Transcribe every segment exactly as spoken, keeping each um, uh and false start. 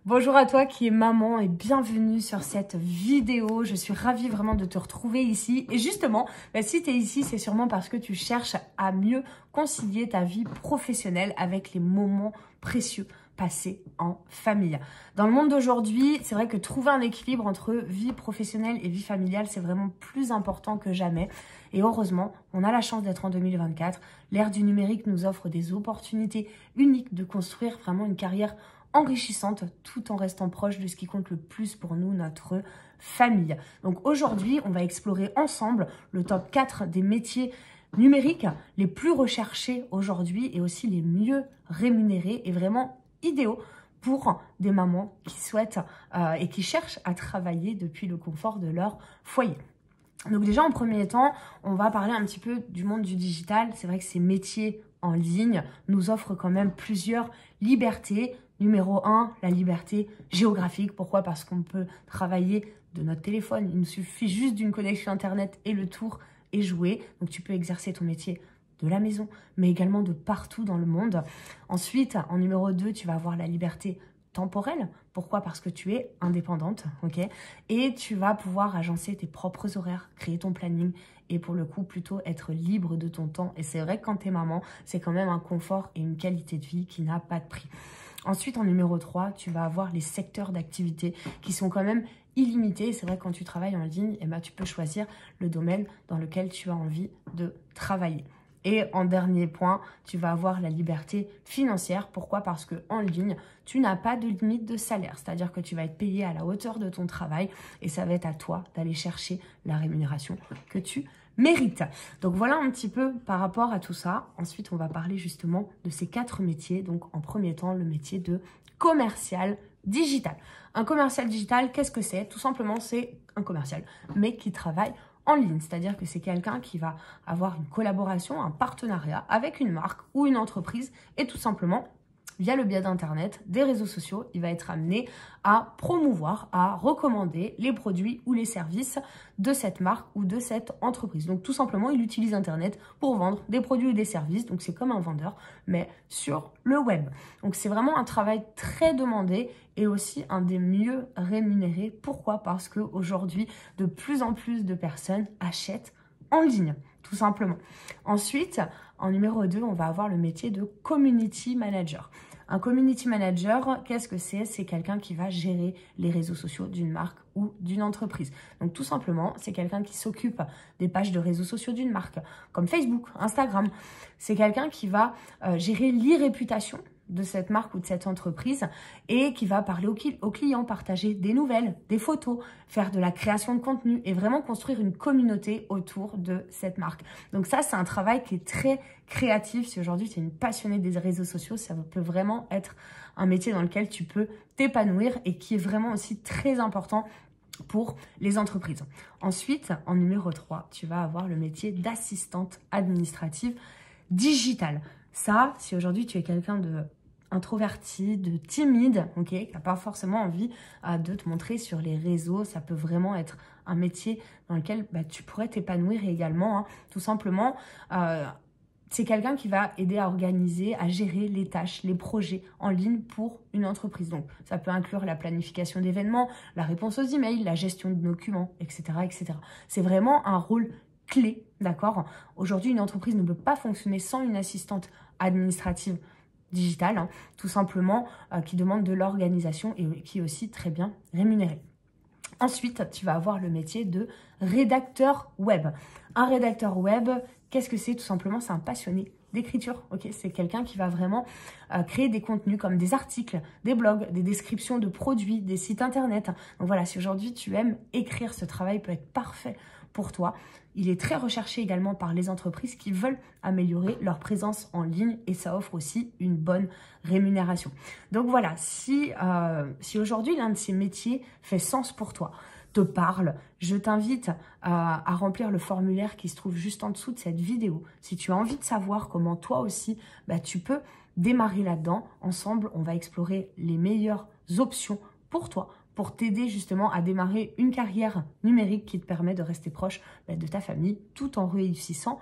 Bonjour à toi qui es maman et bienvenue sur cette vidéo. Je suis ravie vraiment de te retrouver ici. Et justement, bah, si tu es ici, c'est sûrement parce que tu cherches à mieux concilier ta vie professionnelle avec les moments précieux passés en famille. Dans le monde d'aujourd'hui, c'est vrai que trouver un équilibre entre vie professionnelle et vie familiale, c'est vraiment plus important que jamais. Et heureusement, on a la chance d'être en deux mille vingt-quatre. L'ère du numérique nous offre des opportunités uniques de construire vraiment une carrière enrichissante tout en restant proche de ce qui compte le plus pour nous, notre famille. Donc aujourd'hui, on va explorer ensemble le top quatre des métiers numériques les plus recherchés aujourd'hui et aussi les mieux rémunérés et vraiment idéaux pour des mamans qui souhaitent euh, et qui cherchent à travailler depuis le confort de leur foyer. Donc déjà, en premier temps, on va parler un petit peu du monde du digital. C'est vrai que ces métiers en ligne nous offrent quand même plusieurs libertés. Numéro un, la liberté géographique. Pourquoi? Parce qu'on peut travailler de notre téléphone. Il nous suffit juste d'une connexion Internet et le tour est joué. Donc, tu peux exercer ton métier de la maison, mais également de partout dans le monde. Ensuite, en numéro deux, tu vas avoir la liberté temporelle. Pourquoi? Parce que tu es indépendante, ok? Et tu vas pouvoir agencer tes propres horaires, créer ton planning et pour le coup, plutôt être libre de ton temps. Et c'est vrai que quand tu es maman, c'est quand même un confort et une qualité de vie qui n'a pas de prix. Ensuite, en numéro trois, tu vas avoir les secteurs d'activité qui sont quand même illimités. C'est vrai que quand tu travailles en ligne, eh ben, tu peux choisir le domaine dans lequel tu as envie de travailler. Et en dernier point, tu vas avoir la liberté financière. Pourquoi? Parce qu'en ligne, tu n'as pas de limite de salaire. C'est-à-dire que tu vas être payé à la hauteur de ton travail et ça va être à toi d'aller chercher la rémunération que tu mérite. Donc voilà un petit peu par rapport à tout ça. Ensuite, on va parler justement de ces quatre métiers. Donc en premier temps, le métier de commercial digital. Un commercial digital, qu'est-ce que c'est? Tout simplement, c'est un commercial, mais qui travaille en ligne. C'est-à-dire que c'est quelqu'un qui va avoir une collaboration, un partenariat avec une marque ou une entreprise et tout simplement, via le biais d'Internet, des réseaux sociaux, il va être amené à promouvoir, à recommander les produits ou les services de cette marque ou de cette entreprise. Donc tout simplement, il utilise Internet pour vendre des produits ou des services. Donc c'est comme un vendeur, mais sur le web. Donc c'est vraiment un travail très demandé et aussi un des mieux rémunérés. Pourquoi? Parce qu'aujourd'hui, de plus en plus de personnes achètent en ligne, tout simplement. Ensuite, en numéro deux, on va avoir le métier de community manager. Un community manager, qu'est-ce que c'est? C'est quelqu'un qui va gérer les réseaux sociaux d'une marque ou d'une entreprise. Donc tout simplement, c'est quelqu'un qui s'occupe des pages de réseaux sociaux d'une marque, comme Facebook, Instagram. C'est quelqu'un qui va euh, gérer l'e-réputation de cette marque ou de cette entreprise et qui va parler aux, aux clients, partager des nouvelles, des photos, faire de la création de contenu et vraiment construire une communauté autour de cette marque. Donc ça, c'est un travail qui est très créatif. Si aujourd'hui tu es une passionnée des réseaux sociaux, ça peut vraiment être un métier dans lequel tu peux t'épanouir et qui est vraiment aussi très important pour les entreprises. Ensuite, en numéro trois, tu vas avoir le métier d'assistante administrative digitale. Ça, si aujourd'hui tu es quelqu'un de introverti, de timide, ok, qui n'a pas forcément envie euh, de te montrer sur les réseaux, ça peut vraiment être un métier dans lequel bah, tu pourrais t'épanouir également. Hein, tout simplement, euh, c'est quelqu'un qui va aider à organiser, à gérer les tâches, les projets en ligne pour une entreprise. Donc, ça peut inclure la planification d'événements, la réponse aux emails, la gestion de documents, et cetera, et cetera. C'est vraiment un rôle clé, d'accord? Aujourd'hui, une entreprise ne peut pas fonctionner sans une assistante administrative digitale, hein, tout simplement, euh, qui demande de l'organisation et qui est aussi très bien rémunérée. Ensuite, tu vas avoir le métier de rédacteur web. Un rédacteur web, qu'est-ce que c'est? Tout simplement, c'est un passionné d'écriture, ok? C'est quelqu'un qui va vraiment euh, créer des contenus comme des articles, des blogs, des descriptions de produits, des sites internet. Donc voilà, si aujourd'hui tu aimes écrire, ce travail peut être parfait pour toi. Il est très recherché également par les entreprises qui veulent améliorer leur présence en ligne et ça offre aussi une bonne rémunération. Donc voilà, si, euh, si aujourd'hui l'un de ces métiers fait sens pour toi, te parle, je t'invite à, à remplir le formulaire qui se trouve juste en dessous de cette vidéo. Si tu as envie de savoir comment toi aussi, bah, tu peux démarrer là-dedans. Ensemble, on va explorer les meilleures options pour toi, pour t'aider justement à démarrer une carrière numérique qui te permet de rester proche bah, de ta famille tout en réussissant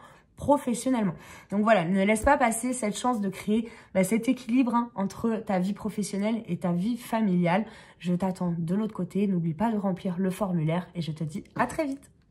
professionnellement. Donc voilà, ne laisse pas passer cette chance de créer bah, cet équilibre hein, entre ta vie professionnelle et ta vie familiale. Je t'attends de l'autre côté. N'oublie pas de remplir le formulaire et je te dis à très vite.